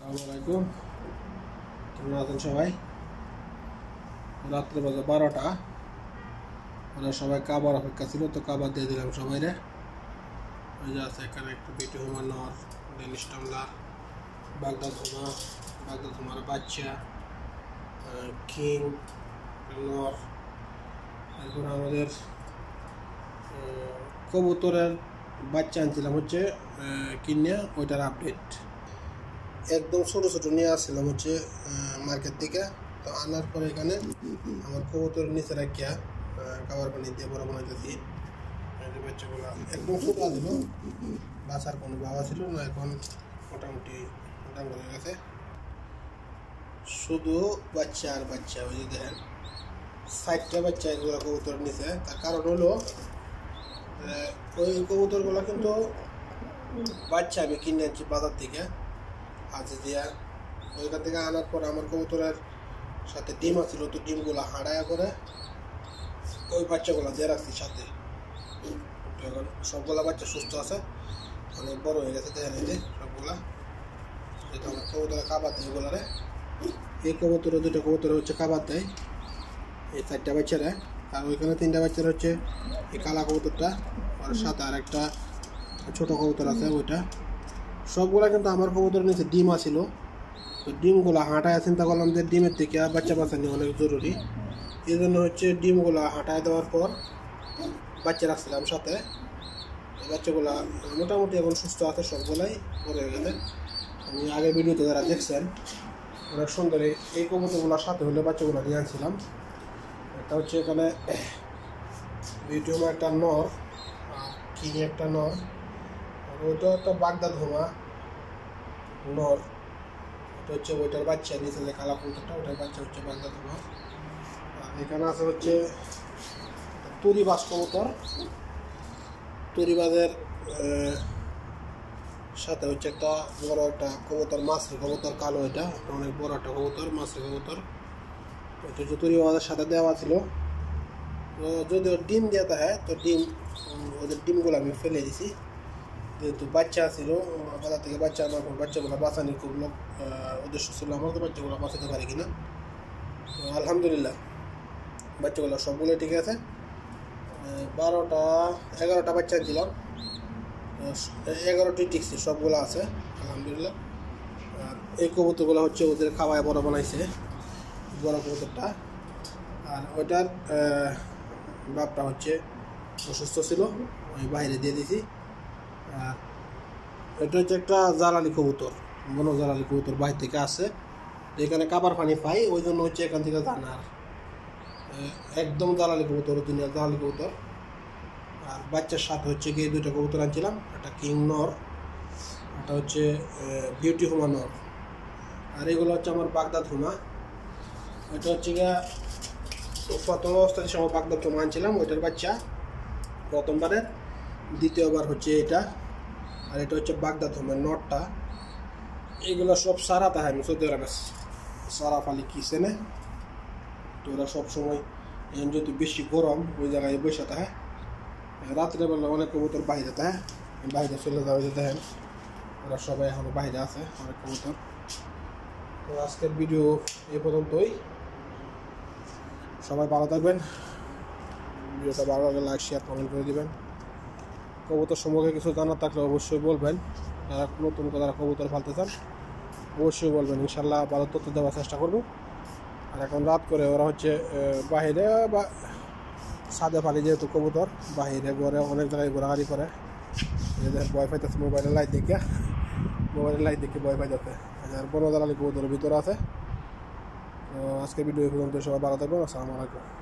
আসসালামু আলাইকুম। কেমন আছেন সবাই? রাত্রে বাজে 12টা। ওরা সবাই কাবার অপেক্ষা ছিল, তো কাবার দিয়ে দিলাম সবাইরে। ওই যে আছে এখানে একটু বিটু হুমানোর, ডেনিস টামলার, বাগদাদ হুমার বাচ্চা, কিং নর। এরপর আমাদের কবুতরের বাচ্চা আনছিলাম হচ্ছে কিনে, ওইটার আপডেট একদম ছোটো ছোটো নিয়ে আসছিলাম হচ্ছে মার্কেট থেকে। তো আনার পরে এখানে আমার কবুতর নিচে রাখিয়া খাবার পানি দিয়ে বড় বানাইতেছি। বাচ্চাগুলো একদম ছোটো ছিল, বাসার কোনো বাবা ছিল না, এখন মোটামুটি ডাঙ্গর হয়ে গেছে। শুধু বাচ্চা আর বাচ্চা, ওই যে দেখেন 60টা বাচ্চা এগুলো কবুতর নিচে। তার কারণ হলো ওই কবুতরগুলো কিন্তু বাচ্চা আমি কিনে আনছি বাজার থেকে হাতে দিয়া। ওইখান থেকে আনার পর আমার কবুতরের সাথে ডিম আছিল, তো ডিমগুলো হাঁড়ায়া করে ওই বাচ্চাগুলো দিয়ে রাখছি সাথে। এখন সবগুলা বাচ্চা সুস্থ আছে, অনেক বড় হয়ে গেছে দেখেন এই যে সবগুলা। যেটা আমার কবুতরে খাবার দেয় এগুলারে, এই কবুতরে দুটো কবুতরে হচ্ছে খাবার দেয় এই 4টা বাচ্চারা। আর ওইখানে 3টা বাচ্চারা হচ্ছে এই কালা কবুতরটা, আর সাথে আর একটা ছোটো কবুতর আছে ওইটা। সবগুলা কিন্তু আমার কবুতরের নিচে ডিম আছিল, তো ডিমগুলো হাঁটায় চিন্তা করলাম যে ডিমের থেকে বাচ্চা বাঁচানো অনেক জরুরি। এই জন্য হচ্ছে ডিমগুলো হাঁটায় দেওয়ার পর বাচ্চা রাখছিলাম সাথে। বাচ্চাগুলা মোটামুটি এখন সুস্থ আছে, সবগুলাই বড় হয়ে গেছে। আমি আগের ভিডিওতে যারা দেখছেন অনেক সুন্দর এই কবুতরগুলোর সাথে হলে বাচ্চাগুলো নিয়ে আনছিলাম। এটা হচ্ছে এখানে বিউটিউম একটা নর, কিং একটা নর, আর ওইটা একটা বাগদাদ হুমা নর। এটা হচ্ছে ওইটার বাচ্চা, নিচে যে কালা কবুতরটা ওইটার বাচ্চা হচ্ছে বাগদাদ হুমা। আর এখানে আছে হচ্ছে তুরিবাজ কবুতর, তুরিবাজের সাথে হচ্ছে একটা বড় একটা কবুতর, মাছরি কবুতর কালো, এটা অনেক বড় একটা কবুতর, মাছরি কবুতর। এটা হচ্ছে তুরিবাজের সাথে দেওয়া ছিল। যদি ওর ডিম দেওয়া হয় তো ওদের ডিমগুলো আমি ফেলে দিছি, যেহেতু বাচ্চা ছিল বাজার থেকে বাচ্চা আনার পর বাচ্চাগুলো বাঁচানোর খুব উদ্দেশ্য ছিল আমার, তো বাচ্চাগুলো বাঁচাতে পারি কিনা। তো আলহামদুলিল্লাহ বাচ্চাগুলো সবগুলো ঠিক আছে। 11টা বাচ্চা দিলাম, 11টি টিকছে, সবগুলো আছে আলহামদুলিল্লাহ। আর এই কবুতরগুলো হচ্ছে ওদের খাওয়ায় বড় বানাইছে বড় কবুতরটা। আর ওইটার বাপটা হচ্ছে অসুস্থ ছিল, ওই বাইরে দিয়ে দিছি। আর এটা হচ্ছে একটা জ্বালালি কবুতর, বন জ্বালালি কবুতর, বাইরে থেকে আসে, এখানে কাবার পানি পাই, ওই জন্য হচ্ছে এখান থেকে জানার একদম জ্বালালি কবুতর, দুনিয়ার জ্বালালি কবুতর। আর বাচ্চার সাথে হচ্ছে গিয়ে 2টা কবুতর আনছিলাম, একটা কিং নর, একটা হচ্ছে বিউটি হুমা নর। আর এগুলো হচ্ছে আমার বাগদাদ হুমা। এটা হচ্ছে গিয়ে প্রথম অবস্থায় সময় বাগদাদ হুমা আনছিলাম, ওইটার বাচ্চা প্রথমবারের, দ্বিতীয়বার হচ্ছে এটা। আর এটা হচ্ছে বাগদাদ হুমার নটটা। এগুলো সব সারা থাকে, আমি সৌদি আরবে সারা ফালি কিচেনে। তো ওরা সবসময় যদি বেশি গরম ওই জায়গায় বসে থাকে। রাত্রেবেলা অনেক কবুতর বাইরে থাকে, বাইরে চলে যাওয়া যেতে হয়, ওরা সবাই এখনো বাইরে আছে অনেক কবুতর। তো আজকের ভিডিও এই পর্যন্তই, সবাই ভালো থাকবেন। ভিডিওটা ভালো লাগলে লাইক শেয়ার কমেন্ট করে দেবেন। কবুতর সম্পর্কে কিছু জানার থাকলে অবশ্যই বলবেন, যারা নতুন যারা কবুতর ফালতে চান অবশ্যই বলবেন, ইনশাল্লাহ ভালো তথ্য দেওয়ার চেষ্টা করবো। আর এখন রাত করে ওরা হচ্ছে বাহিরে বা সাদে ফালি, যেহেতু কবুতর বাহিরে ঘরে অনেক জায়গায় ঘোরাঘুরি করে, ভয় পাইতেছে মোবাইলের লাইট দেখে ভয় পাইতেছে। আর বড় দালালি কবুতরের ভিতরে আছে। তো আজকের ভিডিও এই পর্যন্ত, সবাই ভালো থাকবেন। আসসালামু আলাইকুম।